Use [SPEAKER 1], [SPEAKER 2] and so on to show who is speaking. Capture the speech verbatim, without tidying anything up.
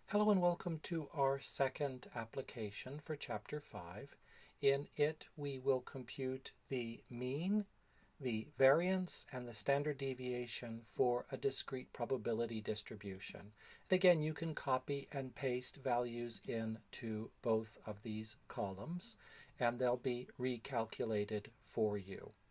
[SPEAKER 1] Hello and welcome to our second application for Chapter five. In it, we will compute the mean, the variance, and the standard deviation for a discrete probability distribution. And again, you can copy and paste values into both of these columns, and they'll be recalculated for you.